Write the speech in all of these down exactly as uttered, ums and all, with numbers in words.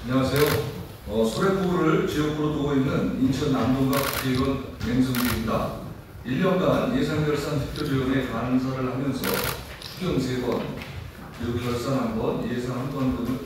안녕하세요. 어, 소래포구를 지역구로 두고 있는 인천 남동갑 국회의원 맹성규입니다. 일 년간 예산결산 투표위원회 간사를 하면서 추경 세 번, 그리고 결산 한 번, 예산 한 번 등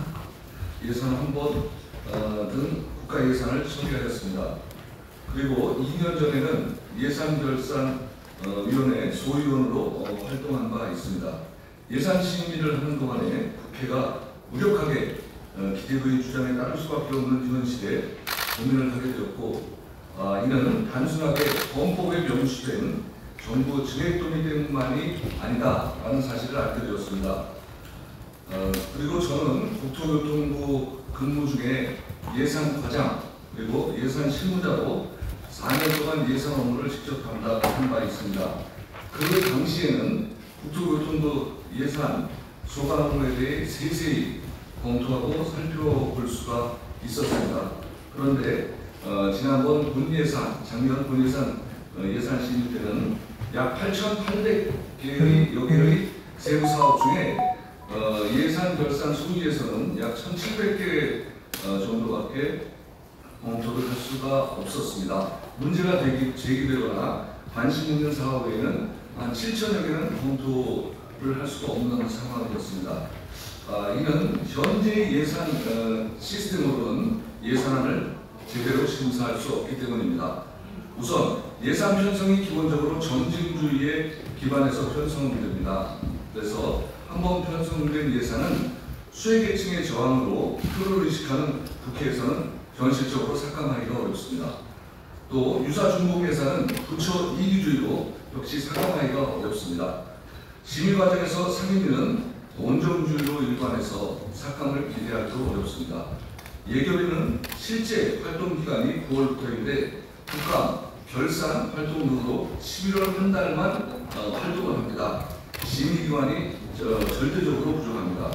예산 한 번 어, 등 국가 예산을 처리하였습니다. 그리고 이 년 전에는 예산결산 어, 위원회 소위원으로 어, 활동한 바 있습니다. 예산 심의를 하는 동안에 국회가 무력하게 어, 기재부의 주장에 따를 수밖에 없는 현실에 고민을 하게 되었고, 아, 이는 단순하게 헌법에 명시된 정부 증액돈이 때문만이 아니다라는 사실을 알게 되었습니다. 어, 그리고 저는 국토교통부 근무 중에 예산과장 그리고 예산 실무자로 사 년 동안 예산 업무를 직접 담당한 바 있습니다. 그 당시에는 국토교통부 예산 소관 업무에 대해 세세히 검토하고 살펴볼 수가 있었습니다. 그런데 어, 지난번 본예산, 작년 본예산 어, 예산 심의 때는 약 팔천팔백 개의 여개의 세부 사업 중에 어, 예산 결산 소위에서는 약 천칠백 개 어, 정도밖에 검토를 할 수가 없었습니다. 문제가 되기, 제기되거나 관심 있는 사업에는 한 칠천여 개는 검토를 할 수가 없는 상황이었습니다. 아, 이는 현재 예산 어, 시스템으로는 예산안을 제대로 심사할 수 없기 때문입니다. 우선 예산 편성이 기본적으로 점진주의에 기반해서 편성됩니다. 그래서 한번 편성된 예산은 수혜계층의 저항으로 표를 의식하는 국회에서는 현실적으로 삭감하기가 어렵습니다. 또 유사중복 예산은 부처 이기주의로 역시 삭감하기가 어렵습니다. 심의 과정에서 상임위는 원정주의로 일관해서 삭감을 기대하기도 어렵습니다. 예결위는 실제 활동기간이 구월부터인데 국감, 결산 활동 등으로 십일월 한 달만 어, 활동을 합니다. 심의기관이 저, 절대적으로 부족합니다.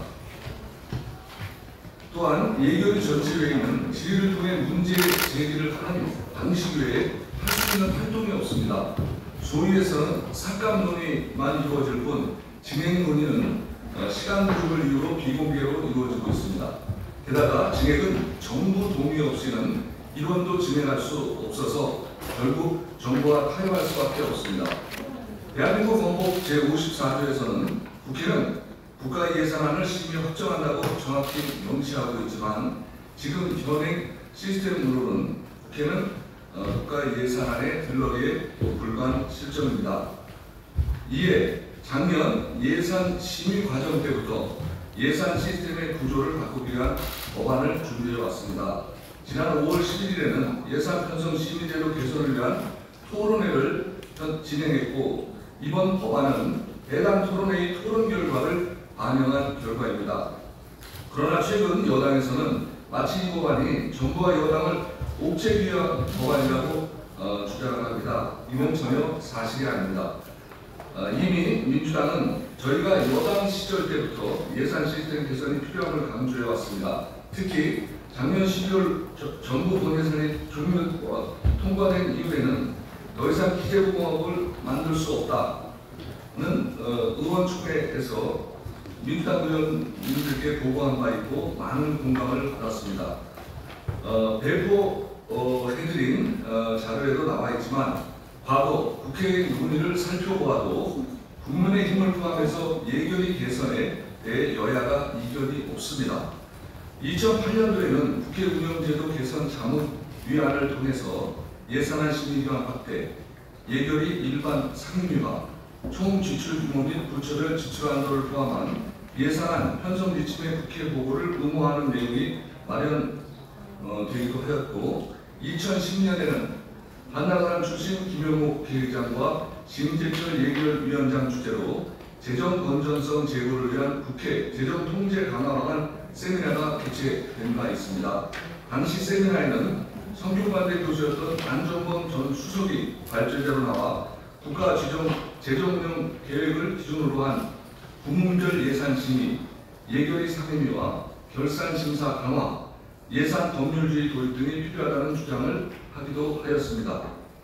또한 예결위 전체회의는 질의를 통해 문제 제기를 하는 방식 외에 할 수 있는 활동이 없습니다. 소위에서는 삭감 논의만 이루어질 뿐 진행 논의는 시간 부족을 이유로 비공개로 이루어지고 있습니다. 게다가 진행은 정부 동의 없이는 일원도 진행할 수 없어서 결국 정부와 타협할 수밖에 없습니다. 대한민국 헌법 제오십사 조에서는 국회는 국가 예산안을 심의 확정한다고 정확히 명시하고 있지만 지금 현행 시스템으로는 국회는 어, 국가 예산안의 들러리에 불과한 실정입니다. 이에 작년 예산 심의 과정 때부터 예산 시스템의 구조를 바꾸기 위한 법안을 준비해 왔습니다. 지난 오월 십일일에는 예산 편성 심의제도 개선을 위한 토론회를 진행했고, 이번 법안은 해당 토론회의 토론 결과를 반영한 결과입니다. 그러나 최근 여당에서는 마치 이 법안이 정부와 여당을 옥죄기 위한 법안이라고 어, 주장을 합니다. 이건 전혀 사실이 아닙니다. 어, 이미 민주당은 저희가 여당 시절 때부터 예산 시스템 개선이 필요함을 강조해 왔습니다. 특히 작년 십이월 저, 정부 본예산이 조명 어, 통과된 이후에는 더 이상 기재부공업을 만들 수 없다는 어, 의원총회에서 민주당 의원님들께 보고한 바 있고 많은 공감을 받았습니다. 어, 배포 어, 해드린 어, 자료에도 나와 있지만 과거 국회의 논의를 살펴보아도 국민의힘을 포함해서 예결위 개선에 대해 여야가 이견이 없습니다. 이천팔년도에는 국회 운영제도 개선 자문위안을 통해서 예산안 심의기간 확대, 예결위 일반 상임위와 총 지출 규모 및 부처별 지출 한도를 포함한 예산안 편성 지침의 국회 보고를 의무화하는 내용이 마련되기도 어, 하였고, 이천십년에는 한나라당 출신 김영욱 회장과 심재철 예결위원장 주재로 재정 건전성 제고를 위한 국회 재정 통제 강화방안 세미나가 개최된 바 있습니다. 당시 세미나에는 성균관대 교수였던 안종범 전 수석이 발제자로 나와 국가 재정, 재정 운영 계획을 기준으로 한 국문별 예산 심의, 예결위 상임위와 결산 심사 강화, 예산 법률주의 도입 등이 필요하다는 주장을 하기도 하였습니다.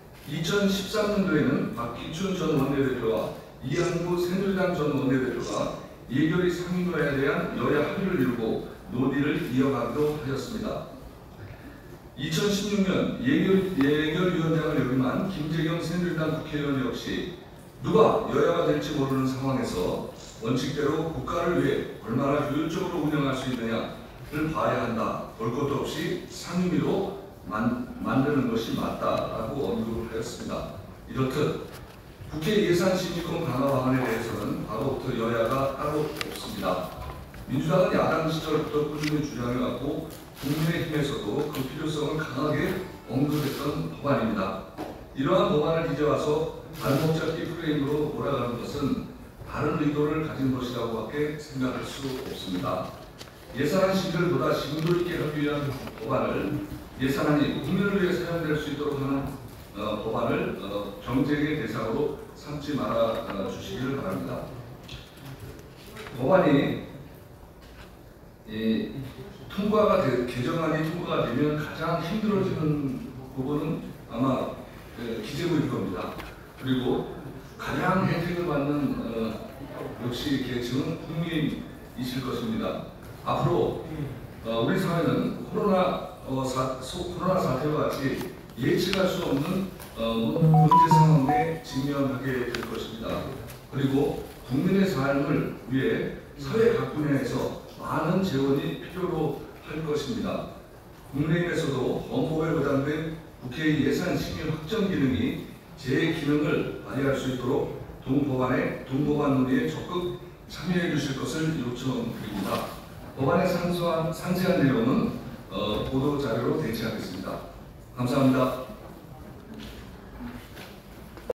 이천십삼년도에는 박기춘 전 원내대표와 이한구 새누리당 전 원내대표가 예결위 상임위에 대한 여야 합의를 이루고 논의를 이어가기로 하였습니다. 이천십육 년 예결, 예결위원장을 역임한 김재경 새누리당 국회의원 역시 누가 여야가 될지 모르는 상황에서 원칙대로 국가를 위해 얼마나 효율적으로 운영할 수 있느냐를 봐야 한다. 볼 것도 없이 상임위로 만, 만드는 것이 맞다라고 언급을 하였습니다. 이렇듯 국회 예산심의권 강화 방안에 대해서는 과거부터 여야가 따로 없습니다. 민주당은 야당 시절부터 꾸준히 주장해왔고 국민의힘에서도 그 필요성을 강하게 언급했던 법안입니다. 이러한 법안을 이제 와서 발목잡기 프레임으로 몰아가는 것은 다른 의도를 가진 것이라고밖에 생각할 수 없습니다. 예산안 심의를 보다 심도 있게 하기 위한 법안을 예산안이 국민을 위해 사용될 수 있도록 하는 어, 법안을 어, 경쟁의 대상으로 삼지 말아 어, 주시기를 바랍니다. 법안이 이, 통과가 되, 개정안이 통과가 되면 가장 힘들어지는 부분은 아마 그, 기재부일 겁니다. 그리고 가장 혜택을 받는 어, 역시 계층은 국민이실 것입니다. 앞으로 어, 우리 사회는 코로나, 어, 사, 소, 코로나 사태와 같이 예측할 수 없는 어, 문제 상황에 직면하게 될 것입니다. 그리고 국민의 삶을 위해 사회 각 분야에서 많은 재원이 필요로 할 것입니다. 국민의힘에서도 헌법에 보장된 국회의 예산 심의 확정 기능이 제 기능을 발휘할 수 있도록 동법안의 동법안 논의에 적극 참여해 주실 것을 요청드립니다. 법안의 상세한, 상세한 내용은 어, 보도 자료로 대체하겠습니다. 감사합니다.